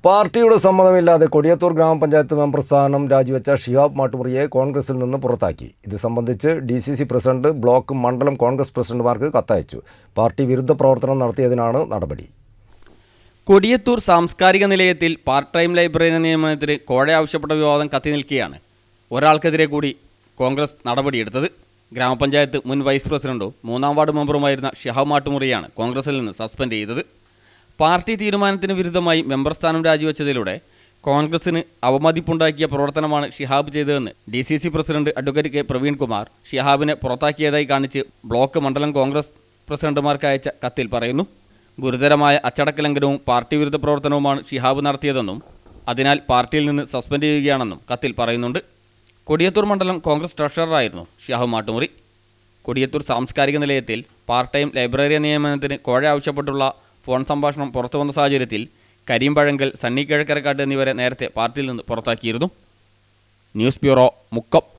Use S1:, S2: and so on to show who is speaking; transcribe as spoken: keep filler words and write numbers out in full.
S1: പാർട്ടിയുടെ സമ്മതമില്ലാതെ കൊടിയത്തൂർ ഗ്രാമപഞ്ചായത്ത് മെമ്പർ സ്ഥാനം രാജിവെച്ച ഷിഹാബ് മാട്ടുമുറിയെ കോൺഗ്രസിൽ നിന്ന് പുറത്താക്കി. ഇത് സംബന്ധിച്ച് D C C president, block, മണ്ഡലം കോൺഗ്രസ് പ്രസിഡന്റുമാർക്ക് കത്തയച്ചു. പാർട്ടി വിരുദ്ധ പ്രവർത്തനം നടത്തിയതിനാണ് നടപടി.
S2: കൊടിയത്തൂർ സാംസ്കാരിക നിലയത്തിൽ പാർട്ട് ടൈം ലൈബ്രറി നിയമനത്തിന് കോഴ ആവശ്യപ്പെട്ട വിവാദം കത്തി നിൽക്കുകയാണ് ഒരാൾക്കെതിരെ കൂടി കോൺഗ്രസ് നടപടിയെടുത്തത്. ഗ്രാമപഞ്ചായത്ത് മുൻ വൈസ് പ്രസിഡന്റും മൂന്നാം വാർഡ് മെമ്പറുമായിരുന്ന ഷിഹാബ് മാട്ടുമുറിയാണ് കോൺഗ്രസിൽ നിന്ന് സസ്പെൻഡ് ചെയ്തത്. പാർട്ടി തീരുമാനത്തിന് വിരുദ്ധമായി മെമ്പർ സ്ഥാനം രാജിവെച്ചതിലൂടെ കോൺഗ്രസിന് അവമതിപ്പുണ്ടാക്കിയ പ്രവർത്തനമാണ് ഷിഹാബ് ചെയ്തതെന്ന് D C C president advocate K Praveen Kumar ഷിഹാബിനെ പുറത്താക്കിയതായി കാണിച്ച് ബ്ലോക്ക്, മണ്ഡലം കോൺഗ്രസ് പ്രസിഡന്റുമാർക്ക് അയച്ച കത്തിൽ പറയുന്നു. ഗുരുതരമായ അച്ചടക്ക ലംഘനവും പാർട്ടി വിരുദ്ധ പ്രവർത്തനവുമാണ് ഷിഹാബ് നടത്തിയതെന്നും അതിനാൽ പാർട്ടിയിൽ നിന്ന് സസ്പെൻഡ് ചെയ്യുകയാണെന്നും കത്തിൽ പറയുന്നുണ്ട്. കൊടിയത്തൂർ മണ്ഡലം കോൺഗ്രസ് ട്രഷററായിരുന്നു ഷിഹാബ് മാട്ടുമുറി. കൊടിയത്തൂർ സാംസ്കാരിക നിലയത്തിൽ പാർട്ട് ടൈം ലൈബ്രറി നിയമനത്തിന് കോഴ ആവശ്യപ്പെട്ടുള്ള ഫോൺ സംഭാഷണം പുറത്തുവന്ന സാഹചര്യത്തിൽ കരീം പഴങ്കൽ, സണ്ണി കിഴക്കരക്കാട്ട് എന്നിവരെ നേരത്തെ പാർട്ടിയിൽ നിന്ന് പുറത്താക്കിയിരുന്നു. News bureau, Mukkam.